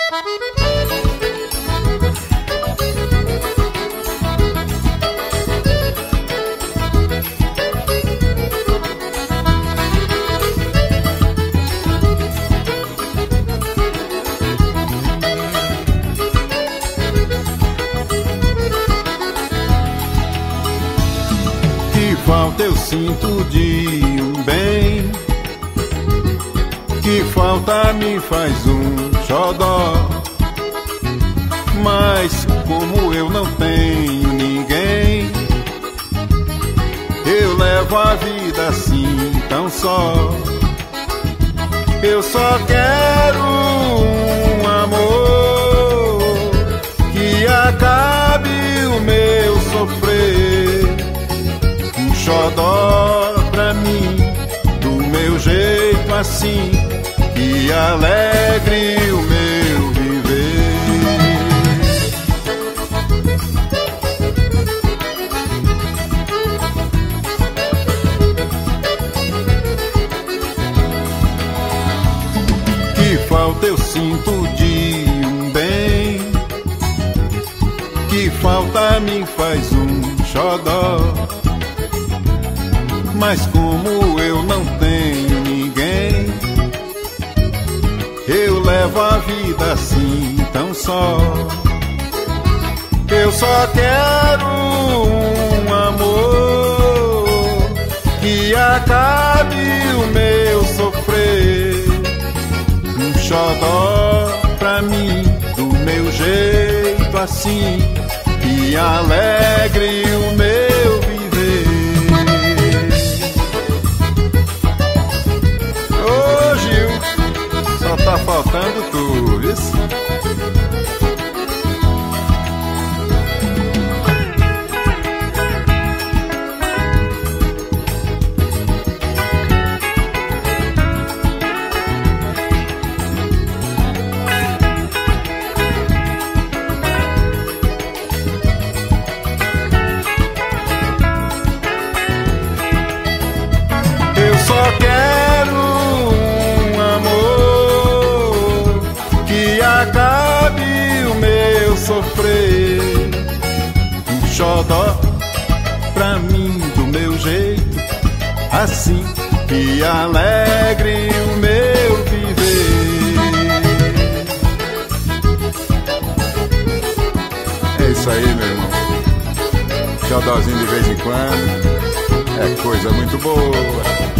Que falta eu sinto de um bem, que falta me faz um xodó. Mas como eu não tenho ninguém, eu levo a vida assim tão só. Eu só quero um amor que acabe o meu sofrer, um xodó pra mim, do meu jeito assim, que alegre o meu viver. Que falta eu sinto de um bem, que falta me faz um xodó. Mas como eu não tenho ninguém, eu levo a vida assim tão só. Eu só quero um amor que acabe o meu sofrer, um xodó pra mim, do meu jeito assim, que alegre o meu viver. Ô Gil, só tá faltando tu, viu? Só quero um amor que acabe o meu sofrer, um xodó pra mim, do meu jeito assim, que alegre o meu viver. É isso aí, meu irmão. Xodózinho de vez em quando é coisa muito boa.